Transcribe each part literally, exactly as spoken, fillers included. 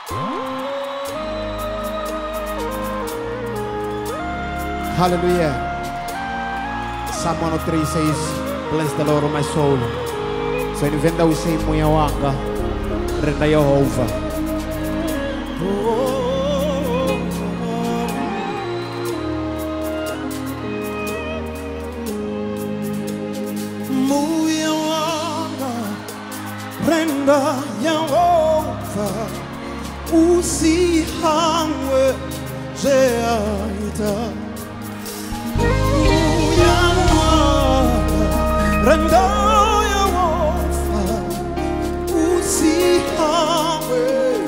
Hallelujah. Psalm one oh three says, bless the Lord, O my soul. So in venda we say moya wanga renda Yehova. Moya wanga renda Yehova. Usihangwe zeaita. Renda Yehova, usihangwe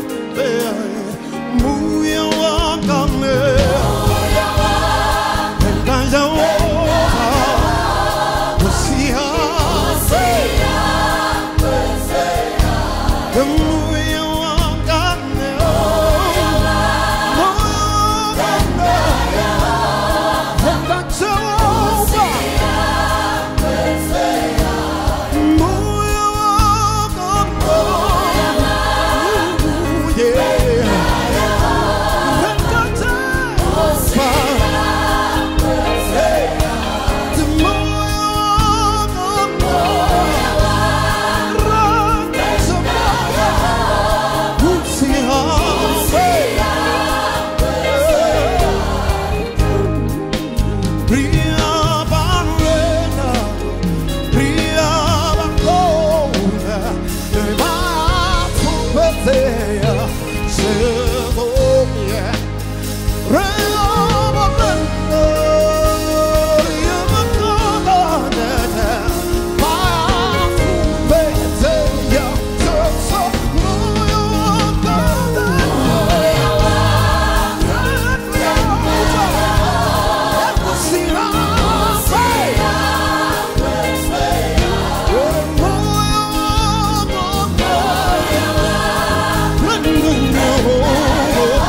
moya wanga renda Yehova, usihangwe moya wanga oh,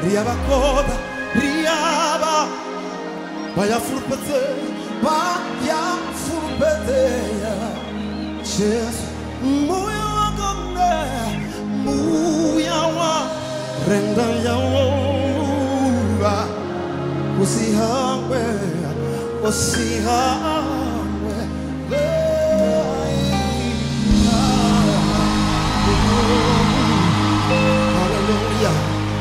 Riaba koda, riaba. Baya furpete, baya furpete. Jesus, muya wagonde, muya wa, renda yawa. Usihangwe, usihangwe. Hallelujah.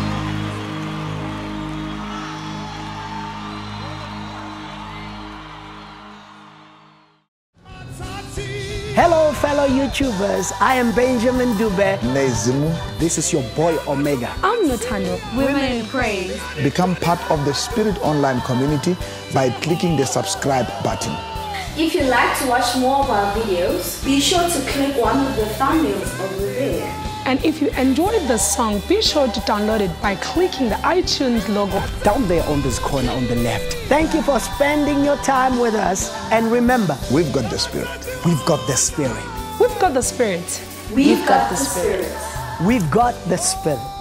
Hello, fellow YouTubers. I am Benjamin Dube. Nezimu. This is your boy Omega. I'm Natano. Women in Praise. Become part of the Spirit Online community by clicking the subscribe button. If you'd like to watch more of our videos, be sure to click one of the thumbnails over there. And if you enjoyed the song, be sure to download it by clicking the iTunes logo Down there on this corner on the left. Thank you for spending your time with us. And remember, We've got the Spirit. we've got the Spirit. We've got the Spirit. We've got the Spirit. We've got the Spirit.